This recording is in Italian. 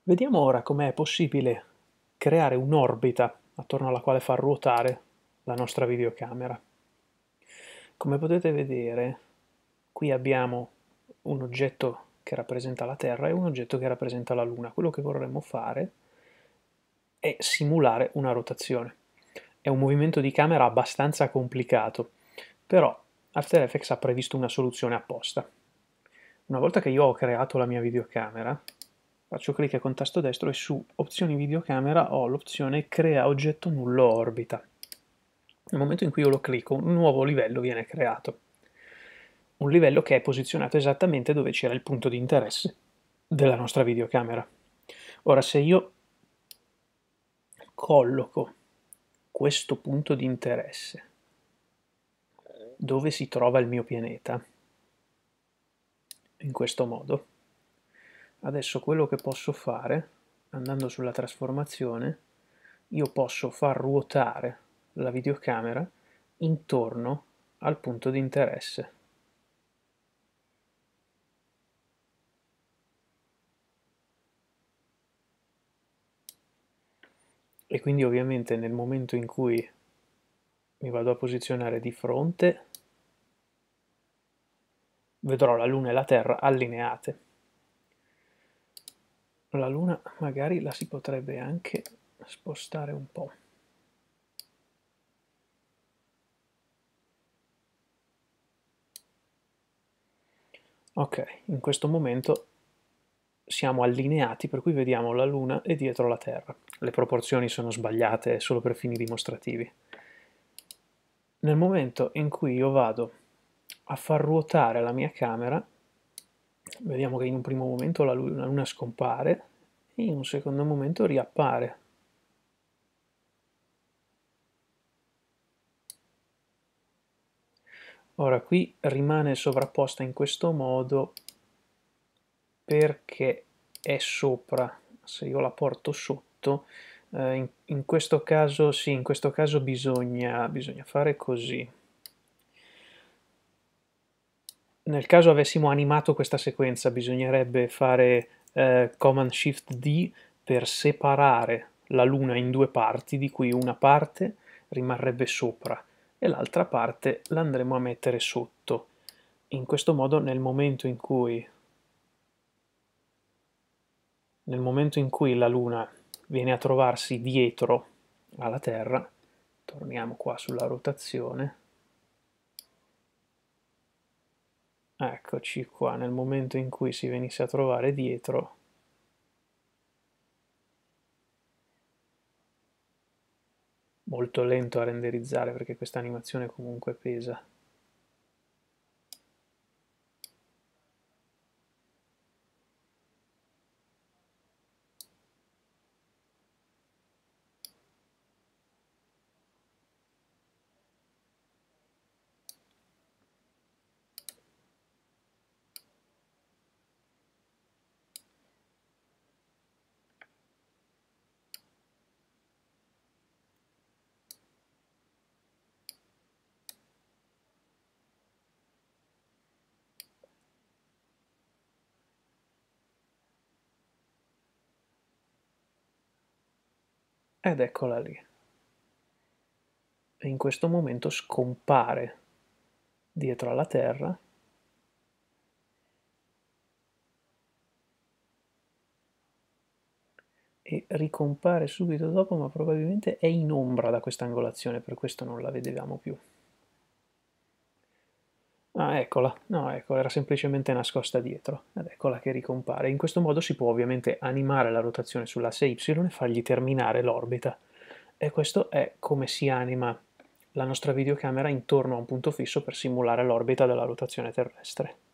Vediamo ora com'è possibile creare un'orbita attorno alla quale far ruotare la nostra videocamera. Come potete vedere, qui abbiamo un oggetto che rappresenta la Terra e un oggetto che rappresenta la Luna. Quello che vorremmo fare è simulare una rotazione. È un movimento di camera abbastanza complicato, però After Effects ha previsto una soluzione apposta. Una volta che io ho creato la mia videocamera, faccio clic con tasto destro e su opzioni videocamera ho l'opzione crea oggetto nullo orbita. Nel momento in cui io lo clicco, un nuovo livello viene creato. Un livello che è posizionato esattamente dove c'era il punto di interesse della nostra videocamera. Ora, se io colloco questo punto di interesse dove si trova il mio pianeta, in questo modo, adesso quello che posso fare, andando sulla trasformazione, io posso far ruotare la videocamera intorno al punto di interesse. E quindi ovviamente nel momento in cui mi vado a posizionare di fronte, vedrò la Luna e la Terra allineate. La Luna magari la si potrebbe anche spostare un po'. Ok, in questo momento siamo allineati, per cui vediamo la Luna e dietro la Terra. Le proporzioni sono sbagliate solo per fini dimostrativi. Nel momento in cui io vado a far ruotare la mia camera, vediamo che in un primo momento la Luna scompare e in un secondo momento riappare. Ora qui rimane sovrapposta in questo modo perché è sopra. Se io la porto sotto, in questo caso sì, in questo caso bisogna fare così. Nel caso avessimo animato questa sequenza bisognerebbe fare Command Shift D per separare la Luna in due parti, di cui una parte rimarrebbe sopra e l'altra parte l'andremo a mettere sotto. In questo modo nel momento in cui la Luna viene a trovarsi dietro alla Terra, torniamo qua sulla rotazione, eccoci qua, nel momento in cui si venisse a trovare dietro, molto lento a renderizzare perché questa animazione comunque pesa. Ed eccola lì. E in questo momento scompare dietro alla Terra e ricompare subito dopo, ma probabilmente è in ombra da questa angolazione, per questo non la vedevamo più. Ah, eccola, no, ecco, era semplicemente nascosta dietro, ed eccola che ricompare. In questo modo si può ovviamente animare la rotazione sull'asse Y e fargli terminare l'orbita. E questo è come si anima la nostra videocamera intorno a un punto fisso per simulare l'orbita della rotazione terrestre.